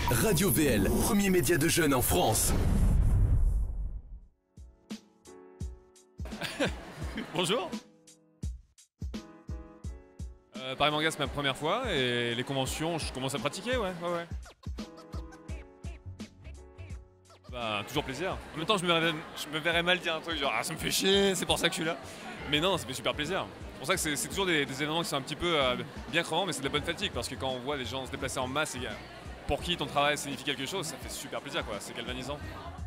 Radio VL, premier média de jeunes en France. Bonjour. Paris Manga, c'est ma première fois et les conventions, je commence à pratiquer, ouais. Bah, toujours plaisir. En même temps, je me verrais mal dire un truc genre « Ah, ça me fait chier, c'est pour ça que je suis là ». Mais non, ça fait super plaisir. C'est pour ça que c'est toujours des événements qui sont un petit peu bien crevants, mais c'est de la bonne fatigue. Parce que quand on voit des gens se déplacer en masse et pour qui ton travail signifie quelque chose, ça fait super plaisir, quoi. C'est galvanisant.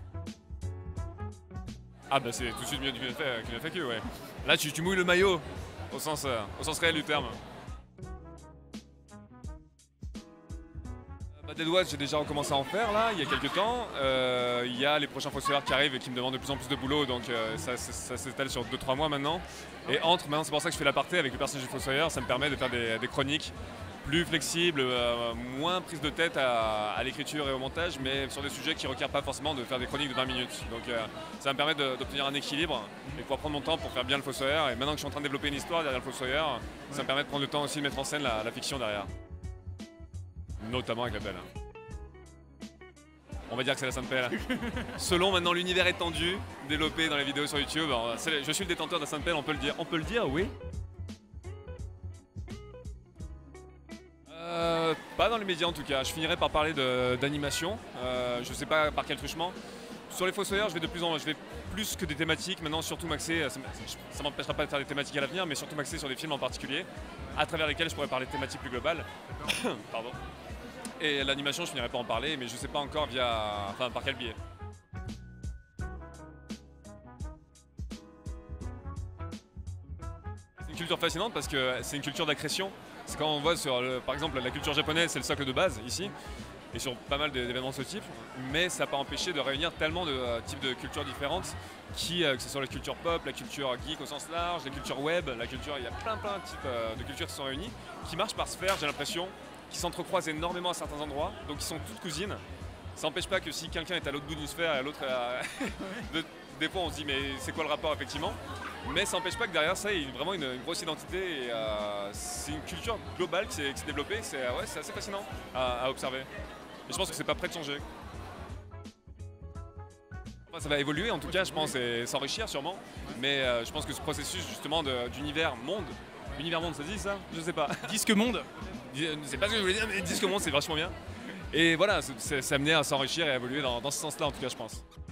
Ah bah c'est tout de suite mieux qu'une FAQ, ouais. Là, tu mouilles le maillot, au sens réel du terme. Dead Watch, j'ai déjà recommencé à en faire là, il y a quelques temps. Il y a les prochains Fossoyeurs qui arrivent et qui me demandent de plus en plus de boulot, donc ça s'étale sur 2-3 mois maintenant. Et maintenant, c'est pour ça que je fais l'aparté avec le personnage du Fossoyeur, ça me permet de faire des chroniques plus flexibles, moins prise de tête à l'écriture et au montage, mais sur des sujets qui ne requièrent pas forcément de faire des chroniques de 20 minutes. Donc ça me permet d'obtenir un équilibre et de pouvoir prendre mon temps pour faire bien le Fossoyeur. Et maintenant que je suis en train de développer une histoire derrière le Fossoyeur, ça me permet de prendre le temps aussi de mettre en scène la fiction derrière. Notamment avec la pelle. On va dire que c'est la Sainte Pelle. Selon maintenant l'univers étendu, développé dans les vidéos sur YouTube, alors, je suis le détenteur de la Sainte Pelle, on peut le dire. On peut le dire, oui. Pas dans les médias en tout cas. Je finirai par parler d'animation. Je sais pas par quel truchement. Sur les Fossoyeurs, je vais plus que des thématiques. Maintenant, surtout m'axer, ça m'empêchera pas de faire des thématiques à l'avenir, mais surtout m'axer sur des films en particulier, à travers lesquels je pourrais parler de thématiques plus globales. Pardon. Et l'animation, je finirai pas en parler, mais je sais pas encore par quel biais. C'est une culture fascinante parce que c'est une culture d'accrétion. C'est quand on voit par exemple, la culture japonaise, c'est le socle de base ici, et sur pas mal d'événements de ce type, mais ça n'a pas empêché de réunir tellement de types de cultures différentes, que ce soit la culture pop, la culture geek au sens large, la culture web, il y a plein de types de cultures qui sont réunies, qui marchent par sphère, j'ai l'impression, qui s'entrecroisent énormément à certains endroits, donc qui sont toutes cousines. Ça n'empêche pas que si quelqu'un est à l'autre bout d'une sphère et à l'autre des fois on se dit mais c'est quoi le rapport effectivement, mais ça n'empêche pas que derrière ça il y a vraiment une grosse identité et c'est une culture globale qui s'est développée, c'est assez fascinant à observer. Et je pense que c'est pas prêt de changer. Enfin, ça va évoluer en tout cas je pense et s'enrichir sûrement, mais je pense que ce processus justement d'univers monde, univers monde ça se dit ça? Je sais pas. Disque monde. C'est pas ce que je voulais dire, mais disque monde c'est vachement bien. Et voilà, c'est amené à s'enrichir et à évoluer dans ce sens-là en tout cas je pense.